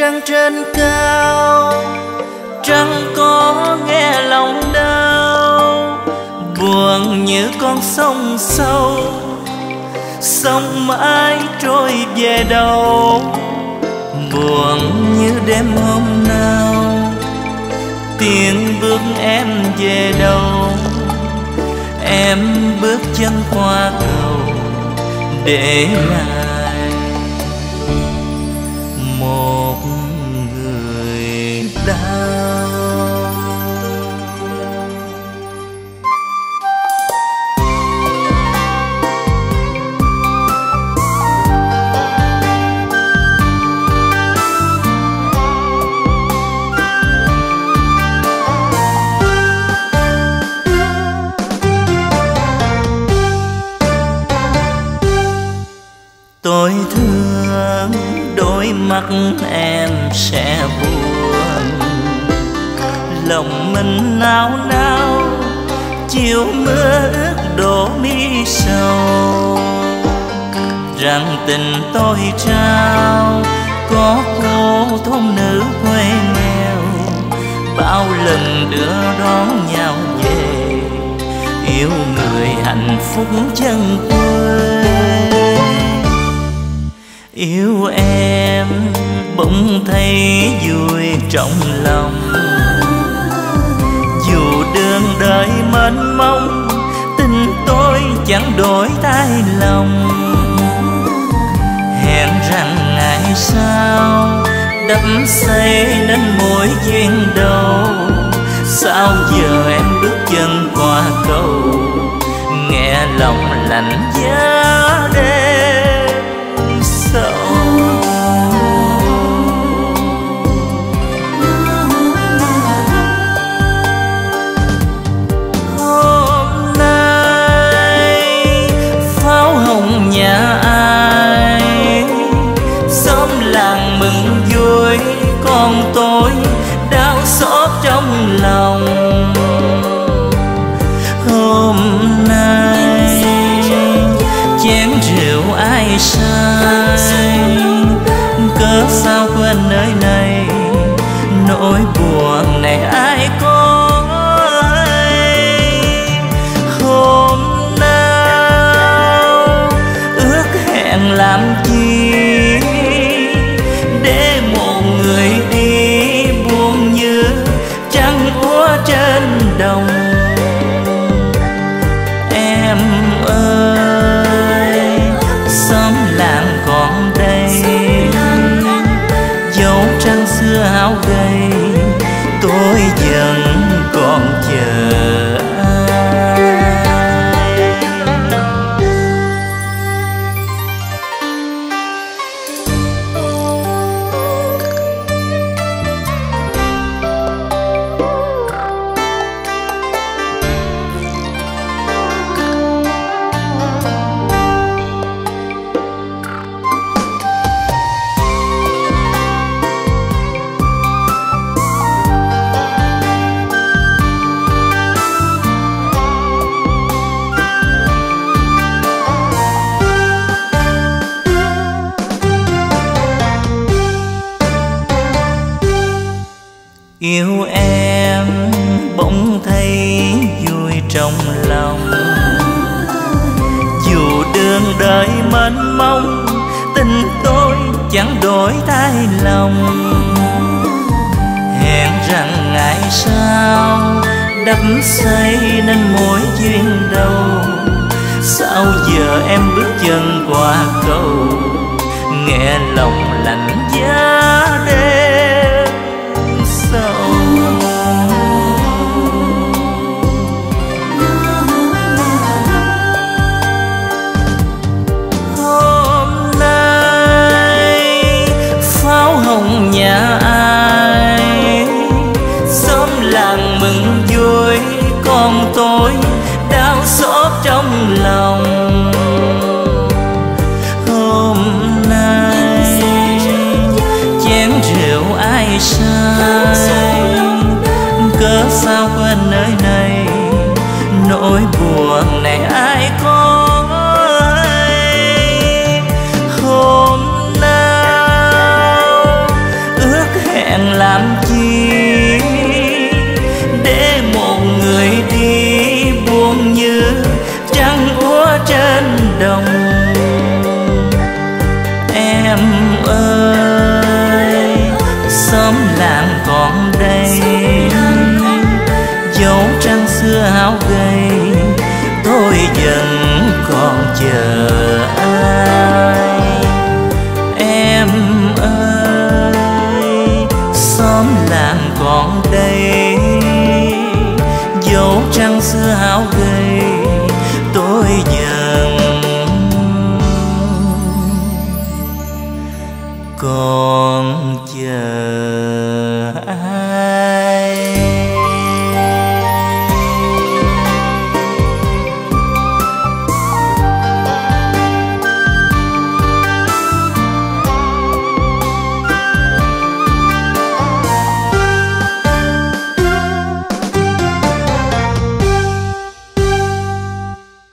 trăng trên cao, trăng có nghe lòng đau, buồn như con sông sâu, sông mãi trôi về đâu. Buồn như đêm hôm nào, tiếng bước em về đâu. Em bước chân qua cầu để lại một người đau. Tôi thương đôi mắt em sẽ buồn, lòng mình nao nao, chiều mưa ướt đổ mi sầu. Rằng tình tôi trao có cô thôn nữ quê nghèo, bao lần đưa đón nhau về, yêu người hạnh phúc chân quê. Yêu em bỗng thấy vui trong lòng, dù đường đời mênh mông, tình tôi chẳng đổi thay lòng. Hẹn rằng ngày sau đắp xây nên mối duyên đầu, sao giờ em bước chân qua cầu, nghe lòng lạnh giá đêm sâu. Hôm nay pháo hồng nhà ai, xóm làng mừng vui, còn tôi đau xót trong lòng. Hôm nay chén rượu ai say, cớ sao quên nơi này, nỗi buồn này ai có hay. Hôm nào ước hẹn làm chi, để một người đi buồn như trăng úa trên đồng. Em ơi, xóm làng còn đây, dấu trăng xưa hao gầy, tôi vẫn còn chờ ai. Yêu em bỗng thấy vui trong lòng, dù đường đời mênh mông, tình tôi chẳng đổi thay lòng. Hẹn rằng ngày sau đắp xây nên mối duyên đầu, sao giờ em bước chân qua cầu, nghe lòng lạnh giá đêm sâu. Hôm nay pháo hồng nhà ai, xóm làng mừng vui, còn tôi đau xót trong lòng. Hôm nay chén rượu ai say, cớ sao quên nơi này, nỗi buồn này ai có hay. Hôm nào ước đông. Em ơi, xóm làng còn đây, dấu trăng xưa hao gầy, tôi vẫn còn chờ ai. Em ơi, xóm làng còn đây, dấu trăng xưa hao gầy, tôi vẫn còn chờ ai.